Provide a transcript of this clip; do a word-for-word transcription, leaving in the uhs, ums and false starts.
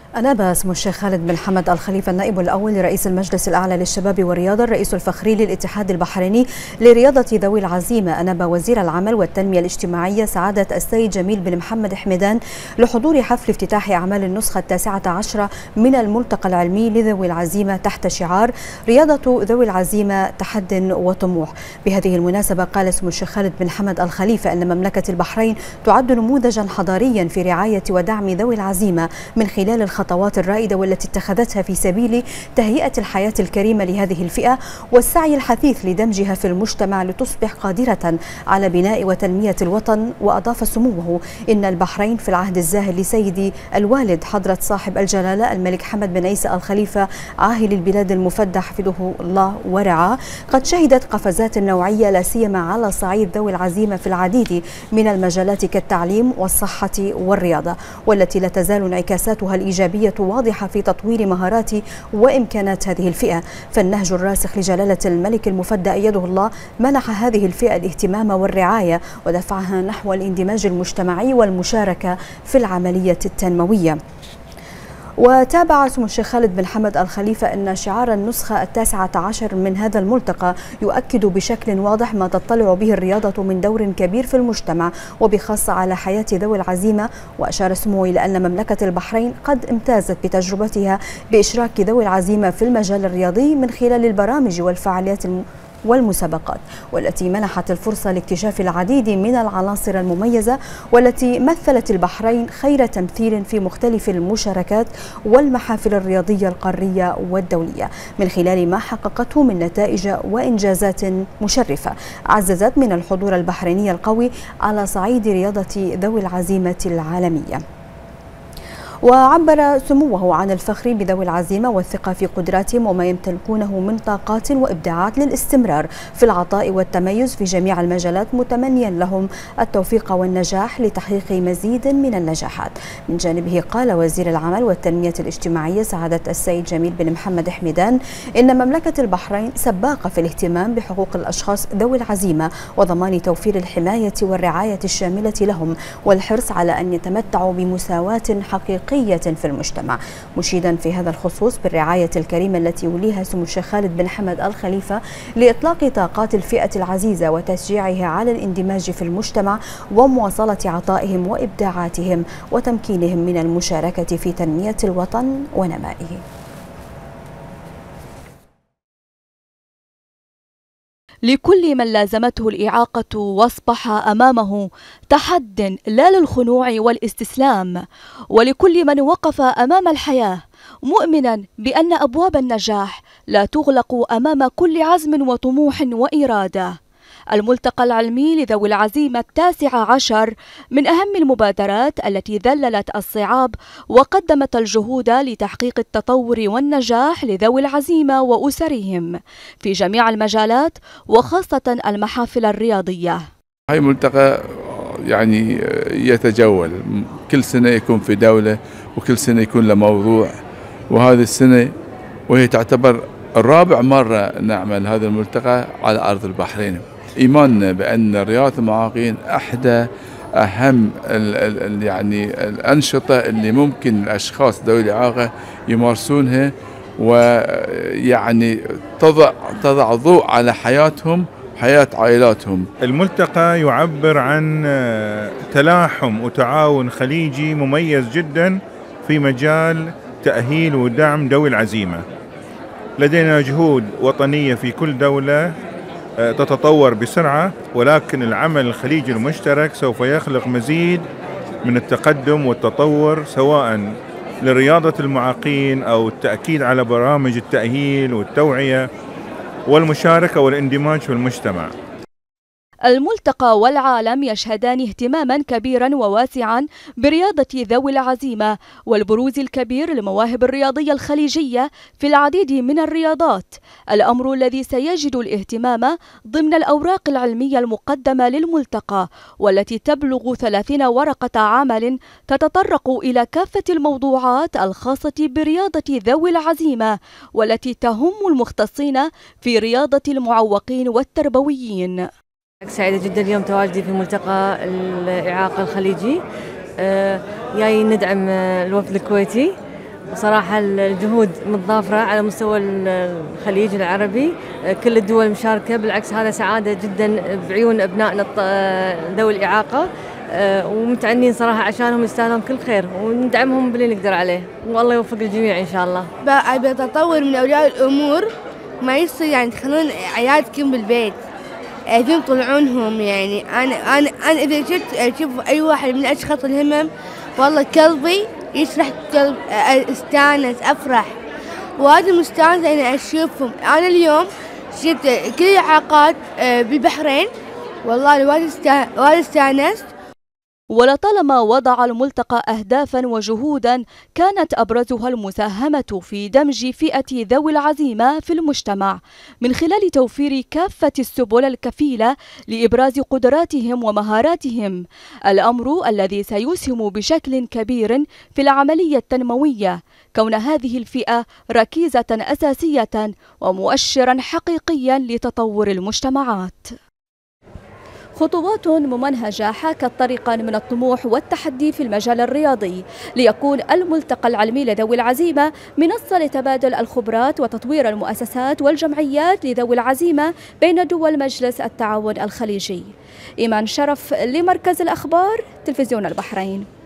أناب سمو الشيخ خالد بن حمد الخليفة النائب الأول لرئيس المجلس الأعلى للشباب والرياضة الرئيس الفخري للاتحاد البحريني لرياضة ذوي العزيمة، أناب وزير العمل والتنمية الاجتماعية سعادة السيد جميل بن محمد حمدان لحضور حفل افتتاح أعمال النسخة التاسعة عشرة من الملتقى العلمي لذوي العزيمة تحت شعار رياضة ذوي العزيمة تحد وطموح. بهذه المناسبة قال سمو الشيخ خالد بن حمد الخليفة أن مملكة البحرين تعد نموذجا حضاريا في رعاية ودعم ذوي العزيمة من خلال الخطوات الرائدة والتي اتخذتها في سبيل تهيئة الحياة الكريمة لهذه الفئة والسعي الحثيث لدمجها في المجتمع لتصبح قادرة على بناء وتنمية الوطن. وأضاف سموه إن البحرين في العهد الزاهر لسيدي الوالد حضرة صاحب الجلالة الملك حمد بن عيسى الخليفة عاهل البلاد المفدى حفظه الله ورعاه قد شهدت قفزات نوعية لا سيما على صعيد ذوي العزيمة في العديد من المجالات كالتعليم والصحة والرياضة، والتي لا تزال انعكاساتها الإيجابية واضحة في تطوير مهارات وإمكانات هذه الفئة. فالنهج الراسخ لجلالة الملك المفدى أيده الله منح هذه الفئة الاهتمام والرعاية ودفعها نحو الاندماج المجتمعي والمشاركة في العملية التنموية. وتابع سمو الشيخ خالد بن حمد الخليفة أن شعار النسخة التاسعة عشر من هذا الملتقى يؤكد بشكل واضح ما تطلع به الرياضة من دور كبير في المجتمع وبخاصة على حياة ذوي العزيمة. وأشار سموه إلى أن مملكة البحرين قد امتازت بتجربتها بإشراك ذوي العزيمة في المجال الرياضي من خلال البرامج والفعاليات الم... والمسابقات، والتي منحت الفرصة لاكتشاف العديد من العناصر المميزة والتي مثلت البحرين خير تمثيل في مختلف المشاركات والمحافل الرياضية القارية والدولية من خلال ما حققته من نتائج وإنجازات مشرفة عززت من الحضور البحريني القوي على صعيد رياضة ذوي العزيمة العالمية. وعبر سموه عن الفخر بذوي العزيمة والثقة في قدراتهم وما يمتلكونه من طاقات وإبداعات للاستمرار في العطاء والتميز في جميع المجالات، متمنيا لهم التوفيق والنجاح لتحقيق مزيد من النجاحات. من جانبه قال وزير العمل والتنمية الاجتماعية سعادة السيد جميل بن محمد حمدان إن مملكة البحرين سباقة في الاهتمام بحقوق الأشخاص ذوي العزيمة وضمان توفير الحماية والرعاية الشاملة لهم والحرص على أن يتمتعوا بمساواة حقيقية في المجتمع، مشيدا في هذا الخصوص بالرعاية الكريمة التي يوليها سمو الشيخ خالد بن حمد الخليفة لإطلاق طاقات الفئة العزيزة وتشجيعها على الاندماج في المجتمع ومواصلة عطائهم وإبداعاتهم وتمكينهم من المشاركة في تنمية الوطن ونمائه. لكل من لازمته الإعاقة واصبح أمامه تحد لا للخنوع والاستسلام، ولكل من وقف أمام الحياة مؤمنا بأن أبواب النجاح لا تغلق أمام كل عزم وطموح وإرادة. الملتقى العلمي لذوي العزيمة التاسع عشر من أهم المبادرات التي ذللت الصعاب وقدمت الجهود لتحقيق التطور والنجاح لذوي العزيمة وأسرهم في جميع المجالات وخاصة المحافل الرياضية. هاي ملتقى يعني يتجول كل سنة يكون في دولة وكل سنة يكون له موضوع، وهذه السنة وهي تعتبر الرابع مرة نعمل هذا الملتقى على أرض البحرين. إيماننا بأن رياضة المعاقين أحدى أهم ال ال يعني الأنشطة اللي ممكن الأشخاص ذوي الإعاقة يمارسونها ويعني تضع تضع ضوء على حياتهم حياة عائلاتهم. الملتقى يعبر عن تلاحم وتعاون خليجي مميز جدا في مجال تأهيل ودعم ذوي العزيمة. لدينا جهود وطنية في كل دولة تتطور بسرعة، ولكن العمل الخليجي المشترك سوف يخلق مزيد من التقدم والتطور سواء لرياضة المعاقين أو التأكيد على برامج التأهيل والتوعية والمشاركة والاندماج في المجتمع. الملتقى والعالم يشهدان اهتماما كبيرا وواسعا برياضة ذوي العزيمة والبروز الكبير للمواهب الرياضية الخليجية في العديد من الرياضات، الأمر الذي سيجد الاهتمام ضمن الأوراق العلمية المقدمة للملتقى والتي تبلغ ثلاثين ورقة عمل تتطرق إلى كافة الموضوعات الخاصة برياضة ذوي العزيمة والتي تهم المختصين في رياضة المعوقين والتربويين. سعيدة جدا اليوم تواجدي في ملتقى الإعاقة الخليجي، جاي ندعم الوفد الكويتي وصراحة الجهود متضافرة على مستوى الخليج العربي، كل الدول مشاركة. بالعكس هذا سعادة جدا بعيون أبنائنا ذوي الإعاقة، ومتعنين صراحة عشانهم، يستاهلون كل خير وندعمهم باللي نقدر عليه، والله يوفق الجميع إن شاء الله. بتطور من أولياء الأمور، ما يصير يعني تخلون عيالكم بالبيت، عايزين يطلعونهم. يعني أنا أنا أنا إذا شفت أشوف أي واحد من أشخاص الهمم والله قلبي يشرح، قلب استانس أفرح، وهذا مستانس أنا أشوفهم. أنا اليوم شفت كل الإعاقات بالبحرين، والله الواحد استانست. ولطالما وضع الملتقى أهدافا وجهودا كانت أبرزها المساهمة في دمج فئة ذوي العزيمة في المجتمع من خلال توفير كافة السبل الكفيلة لإبراز قدراتهم ومهاراتهم، الأمر الذي سيسهم بشكل كبير في العملية التنموية، كون هذه الفئة ركيزة أساسية ومؤشرا حقيقيا لتطور المجتمعات. خطوات ممنهجة حاكت طريقا من الطموح والتحدي في المجال الرياضي، ليكون الملتقى العلمي لذوي العزيمة منصة لتبادل الخبرات وتطوير المؤسسات والجمعيات لذوي العزيمة بين دول مجلس التعاون الخليجي. إيمان شرف لمركز الأخبار، تلفزيون البحرين.